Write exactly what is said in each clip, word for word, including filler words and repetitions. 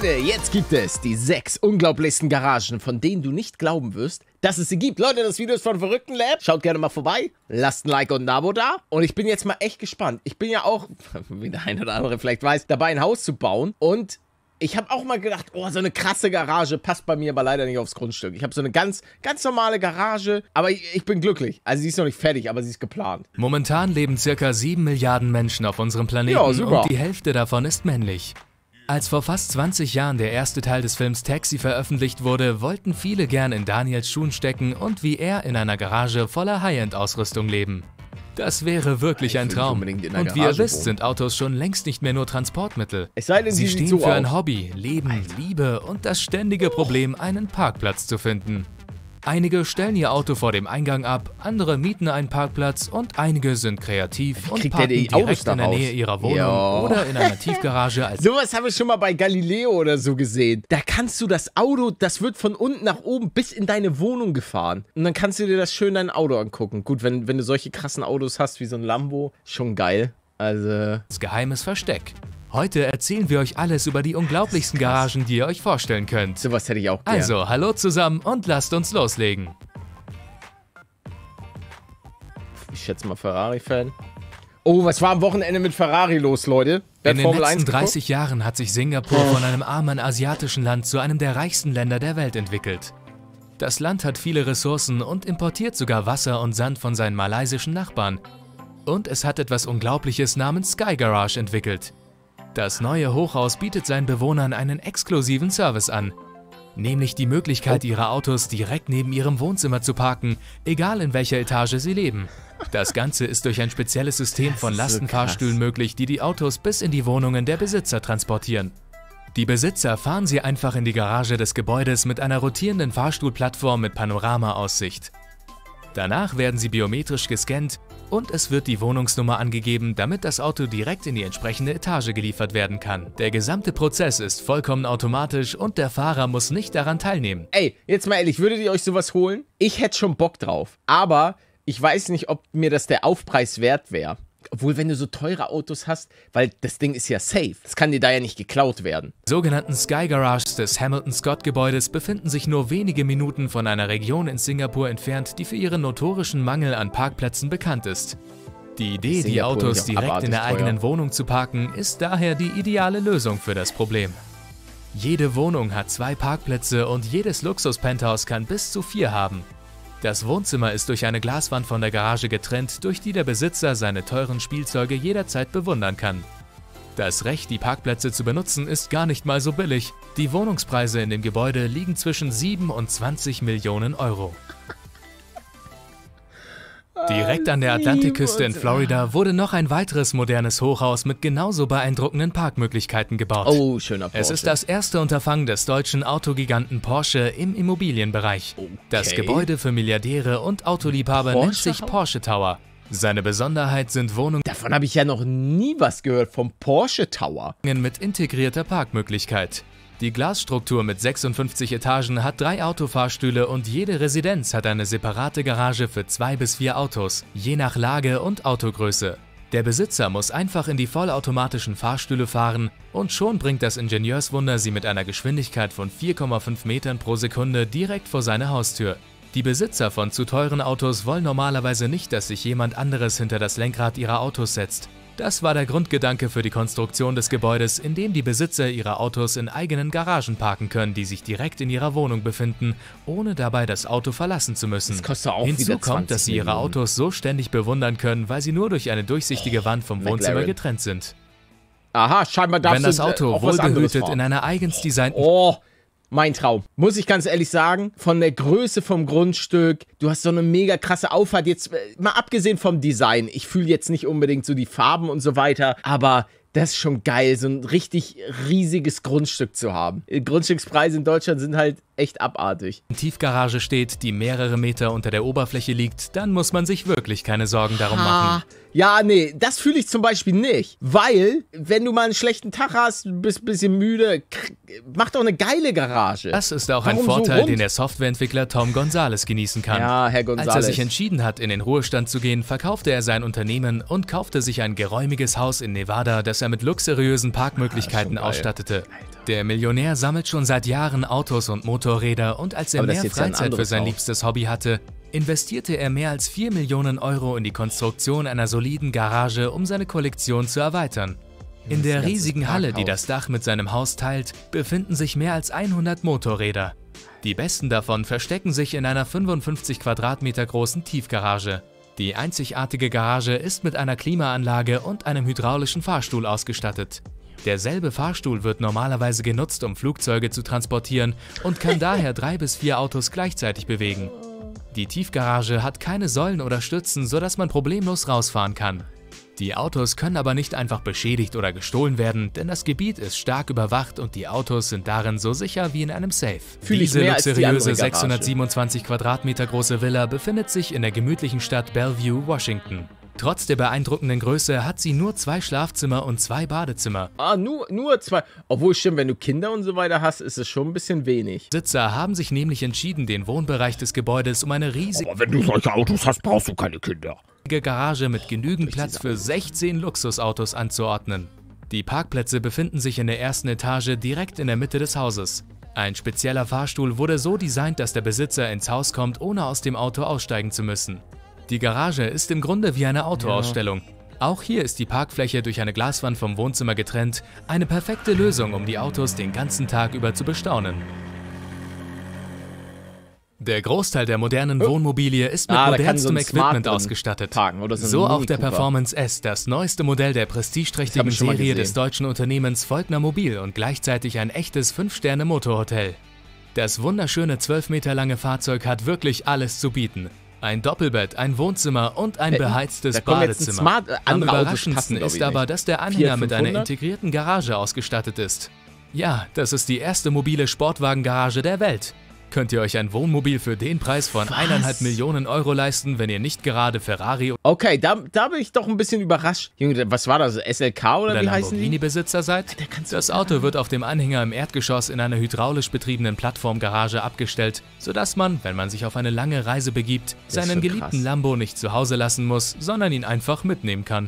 Leute, jetzt gibt es die sechs unglaublichsten Garagen, von denen du nicht glauben wirst, dass es sie gibt. Leute, das Video ist von Verrückten Lab. Schaut gerne mal vorbei. Lasst ein Like und ein Abo da. Und ich bin jetzt mal echt gespannt. Ich bin ja auch, wie der eine oder andere vielleicht weiß, dabei ein Haus zu bauen. Und ich habe auch mal gedacht, oh, so eine krasse Garage passt bei mir aber leider nicht aufs Grundstück. Ich habe so eine ganz, ganz normale Garage, aber ich, ich bin glücklich. Also sie ist noch nicht fertig, aber sie ist geplant. Momentan leben circa sieben Milliarden Menschen auf unserem Planeten, ja, super. Und die Hälfte davon ist männlich. Als vor fast zwanzig Jahren der erste Teil des Films Taxi veröffentlicht wurde, wollten viele gern in Daniels Schuhen stecken und wie er in einer Garage voller High-End-Ausrüstung leben. Das wäre wirklich ein Traum. Und wie ihr wisst, sind Autos schon längst nicht mehr nur Transportmittel. Es sei denn, sie sie stehen so für aus. ein Hobby, Leben, Alter. Liebe und das ständige Problem, einen Parkplatz zu finden. Einige stellen ihr Auto vor dem Eingang ab, andere mieten einen Parkplatz und einige sind kreativ und Kriegt parken der die Autos direkt in der daraus? Nähe ihrer Wohnung Ja. oder in einer Tiefgarage als Sowas habe ich schon mal bei Galileo oder so gesehen. Da kannst du das Auto, das wird von unten nach oben bis in deine Wohnung gefahren. Und dann kannst du dir das schön dein Auto angucken. Gut, wenn, wenn du solche krassen Autos hast wie so ein Lambo, schon geil. Also geheimes Versteck. Heute erzählen wir euch alles über die unglaublichsten Garagen, die ihr euch vorstellen könnt. sowas hätte ich auch gerne. Also, hallo zusammen und lasst uns loslegen. Ich schätze mal Ferrari-Fan. Oh, was war am Wochenende mit Ferrari los, Leute? Wer In hat den Formel letzten eins geguckt? dreißig Jahren hat sich Singapur von einem armen asiatischen Land zu einem der reichsten Länder der Welt entwickelt. Das Land hat viele Ressourcen und importiert sogar Wasser und Sand von seinen malaysischen Nachbarn. Und es hat etwas Unglaubliches namens Sky Garage entwickelt. Das neue Hochhaus bietet seinen Bewohnern einen exklusiven Service an. Nämlich die Möglichkeit, ihre Autos direkt neben ihrem Wohnzimmer zu parken, egal in welcher Etage sie leben. Das Ganze ist durch ein spezielles System von Das ist so Lastenfahrstühlen krass. möglich, die die Autos bis in die Wohnungen der Besitzer transportieren. Die Besitzer fahren sie einfach in die Garage des Gebäudes mit einer rotierenden Fahrstuhlplattform mit Panoramaaussicht. Danach werden sie biometrisch gescannt und es wird die Wohnungsnummer angegeben, damit das Auto direkt in die entsprechende Etage geliefert werden kann. Der gesamte Prozess ist vollkommen automatisch und der Fahrer muss nicht daran teilnehmen. Ey, jetzt mal ehrlich, würdet ihr euch sowas holen? Ich hätte schon Bock drauf. Aber ich weiß nicht, ob mir das der Aufpreis wert wäre. Obwohl, wenn du so teure Autos hast, weil das Ding ist ja safe. Das kann dir da ja nicht geklaut werden. Die sogenannten Sky Garages des Hamilton-Scott-Gebäudes befinden sich nur wenige Minuten von einer Region in Singapur entfernt, die für ihren notorischen Mangel an Parkplätzen bekannt ist. Die Idee, die Singapur Autos nicht auch direkt in abartig der teuer. eigenen Wohnung zu parken, ist daher die ideale Lösung für das Problem. Jede Wohnung hat zwei Parkplätze und jedes Luxus-Penthouse kann bis zu vier haben. Das Wohnzimmer ist durch eine Glaswand von der Garage getrennt, durch die der Besitzer seine teuren Spielzeuge jederzeit bewundern kann. Das Recht, die Parkplätze zu benutzen, ist gar nicht mal so billig. Die Wohnungspreise in dem Gebäude liegen zwischen sieben und zwanzig Millionen Euro. Direkt an der Atlantikküste in Florida wurde noch ein weiteres modernes Hochhaus mit genauso beeindruckenden Parkmöglichkeiten gebaut. Oh, schöner Porsche. Es ist das erste Unterfangen des deutschen Autogiganten Porsche im Immobilienbereich. Das Okay. Gebäude für Milliardäre und Autoliebhaber nennt sich Porsche-Haus? Porsche Tower. Seine Besonderheit sind Wohnungen Davon habe ich ja noch nie was gehört, vom Porsche Tower. mit integrierter Parkmöglichkeit. Die Glasstruktur mit sechsundfünfzig Etagen hat drei Autofahrstühle und jede Residenz hat eine separate Garage für zwei bis vier Autos, je nach Lage und Autogröße. Der Besitzer muss einfach in die vollautomatischen Fahrstühle fahren und schon bringt das Ingenieurswunder sie mit einer Geschwindigkeit von vier Komma fünf Metern pro Sekunde direkt vor seine Haustür. Die Besitzer von zu teuren Autos wollen normalerweise nicht, dass sich jemand anderes hinter das Lenkrad ihrer Autos setzt. Das war der Grundgedanke für die Konstruktion des Gebäudes, in dem die Besitzer ihre Autos in eigenen Garagen parken können, die sich direkt in ihrer Wohnung befinden, ohne dabei das Auto verlassen zu müssen. Das kostet auch Hinzu wieder kommt, dass sie ihre Millionen. Autos so ständig bewundern können, weil sie nur durch eine durchsichtige Wand vom McLaren. Wohnzimmer getrennt sind. Aha, scheinbar darfst Wenn das du äh, Auto auch was anderes wohlbehütet fahren. in einer eigens designten Oh, mein Traum. Muss ich ganz ehrlich sagen, von der Größe vom Grundstück, du hast so eine mega krasse Auffahrt, jetzt äh, mal abgesehen vom Design, ich fühle jetzt nicht unbedingt so die Farben und so weiter, aber das ist schon geil, so ein richtig riesiges Grundstück zu haben. Die Grundstückspreise in Deutschland sind halt echt abartig. Tiefgarage steht, die mehrere Meter unter der Oberfläche liegt, dann muss man sich wirklich keine Sorgen darum machen. Ja, nee, das fühle ich zum Beispiel nicht. Weil, wenn du mal einen schlechten Tag hast, bist ein bisschen müde, mach doch eine geile Garage. Das ist auch Warum ein so Vorteil, rund? den der Softwareentwickler Tom Gonzalez genießen kann. Ja, Herr Als er Gonzalez. sich entschieden hat, in den Ruhestand zu gehen, verkaufte er sein Unternehmen und kaufte sich ein geräumiges Haus in Nevada, das er mit luxuriösen Parkmöglichkeiten Ah, schon geil. ausstattete. Alter. Der Millionär sammelt schon seit Jahren Autos und Motorräder und als er Aber das mehr ist jetzt ja ein Freizeit für anderes sein Haus. liebstes Hobby hatte, investierte er mehr als vier Millionen Euro in die Konstruktion einer soliden Garage, um seine Kollektion zu erweitern. In Das ist der ein ganzes riesigen Halle, die Parkhaus. das Dach mit seinem Haus teilt, befinden sich mehr als hundert Motorräder. Die besten davon verstecken sich in einer fünfundfünfzig Quadratmeter großen Tiefgarage. Die einzigartige Garage ist mit einer Klimaanlage und einem hydraulischen Fahrstuhl ausgestattet. Derselbe Fahrstuhl wird normalerweise genutzt, um Flugzeuge zu transportieren und kann daher drei bis vier Autos gleichzeitig bewegen. Die Tiefgarage hat keine Säulen oder Stützen, sodass man problemlos rausfahren kann. Die Autos können aber nicht einfach beschädigt oder gestohlen werden, denn das Gebiet ist stark überwacht und die Autos sind darin so sicher wie in einem Safe. Fühl ich Diese mehr als die andere luxuriöse Garage. sechshundertsiebenundzwanzig Quadratmeter große Villa befindet sich in der gemütlichen Stadt Bellevue, Washington. Trotz der beeindruckenden Größe hat sie nur zwei Schlafzimmer und zwei Badezimmer. Ah, nur, nur zwei. Obwohl, stimmt, wenn du Kinder und so weiter hast, ist es schon ein bisschen wenig. Besitzer haben sich nämlich entschieden, den Wohnbereich des Gebäudes um eine riesige Aber wenn du solche Autos hast, brauchst du keine Kinder. Garage mit genügend Platz für sechzehn Luxusautos anzuordnen. Die Parkplätze befinden sich in der ersten Etage direkt in der Mitte des Hauses. Ein spezieller Fahrstuhl wurde so designt, dass der Besitzer ins Haus kommt, ohne aus dem Auto aussteigen zu müssen. Die Garage ist im Grunde wie eine Autoausstellung. Auch hier ist die Parkfläche durch eine Glaswand vom Wohnzimmer getrennt, eine perfekte Lösung, um die Autos den ganzen Tag über zu bestaunen. Der Großteil der modernen Wohnmobilie ist mit Ah, da kann so modernstem ein Smart Equipment drin ausgestattet. parken oder so ein So auch Mini der Cooper. Performance S, das neueste Modell der Das prestigeträchtigen hab ich schon mal Serie gesehen. des deutschen Unternehmens Volkner Mobil und gleichzeitig ein echtes fünf Sterne Motorhotel. Das wunderschöne zwölf Meter lange Fahrzeug hat wirklich alles zu bieten. Ein Doppelbett, ein Wohnzimmer und ein Äh, beheiztes da kommt jetzt ein Badezimmer. Smart- äh, Am andere Autos überraschendsten passen, glaub ist ich, aber, nicht. dass der Anhänger mit einer fünfhundert? integrierten Garage ausgestattet ist. Ja, das ist die erste mobile Sportwagengarage der Welt. Könnt ihr euch ein Wohnmobil für den Preis von eineinhalb Millionen Euro leisten, wenn ihr nicht gerade Ferrari Okay, da, da bin ich doch ein bisschen überrascht. Junge, was war das? S L K oder oder wie heißen die? Lamborghini-Besitzer seid? Das Auto wird auf dem Anhänger im Erdgeschoss in einer hydraulisch betriebenen Plattformgarage abgestellt, sodass man, wenn man sich auf eine lange Reise begibt, ist seinen schon geliebten krass. Lambo nicht zu Hause lassen muss, sondern ihn einfach mitnehmen kann.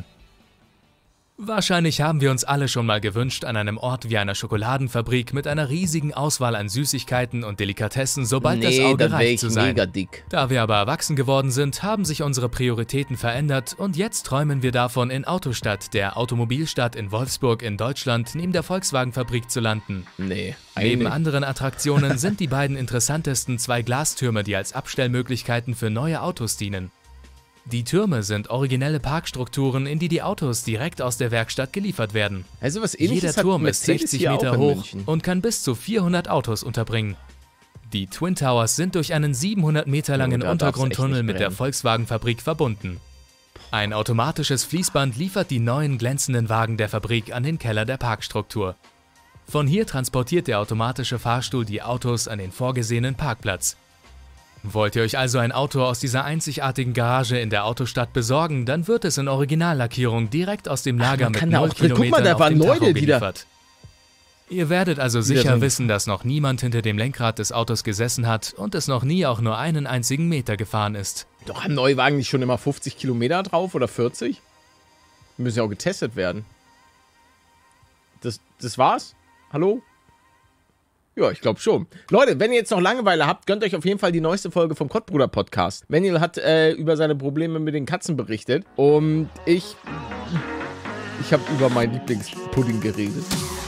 Wahrscheinlich haben wir uns alle schon mal gewünscht, an einem Ort wie einer Schokoladenfabrik mit einer riesigen Auswahl an Süßigkeiten und Delikatessen, sobald das Nee, Auge dann wär reich ich zu sein. mega dick. Da wir aber erwachsen geworden sind, haben sich unsere Prioritäten verändert und jetzt träumen wir davon, in Autostadt, der Automobilstadt in Wolfsburg in Deutschland, neben der Volkswagenfabrik zu landen. Nee, Neben eigentlich. anderen Attraktionen sind die beiden interessantesten zwei Glastürme, die als Abstellmöglichkeiten für neue Autos dienen. Die Türme sind originelle Parkstrukturen, in die die Autos direkt aus der Werkstatt geliefert werden. Also was ähnliches Jeder hat Turm ist Mercedes sechzig hier auch Meter in hoch München. und kann bis zu vierhundert Autos unterbringen. Die Twin Towers sind durch einen siebenhundert Meter langen da darf's echt Untergrundtunnel nicht mit der brennen. Volkswagenfabrik verbunden. Ein automatisches Fließband liefert die neuen glänzenden Wagen der Fabrik an den Keller der Parkstruktur. Von hier transportiert der automatische Fahrstuhl die Autos an den vorgesehenen Parkplatz. Wollt ihr euch also ein Auto aus dieser einzigartigen Garage in der Autostadt besorgen, dann wird es in Originallackierung direkt aus dem Lager man mit kann da null auch drin- guck mal, Kilometern da auf waren dem Leute, Tacho die da- geliefert. Ihr werdet also da sicher drin- wissen, dass noch niemand hinter dem Lenkrad des Autos gesessen hat und es noch nie auch nur einen einzigen Meter gefahren ist. Doch, haben Neuwagen nicht schon immer fünfzig Kilometer drauf oder vierzig? Die müssen ja auch getestet werden. Das, das war's? Hallo? Ja, ich glaube schon. Leute, wenn ihr jetzt noch Langeweile habt, gönnt euch auf jeden Fall die neueste Folge vom Kottbruder Podcast. Manuel hat äh, über seine Probleme mit den Katzen berichtet und ich, ich habe über meinen Lieblingspudding geredet.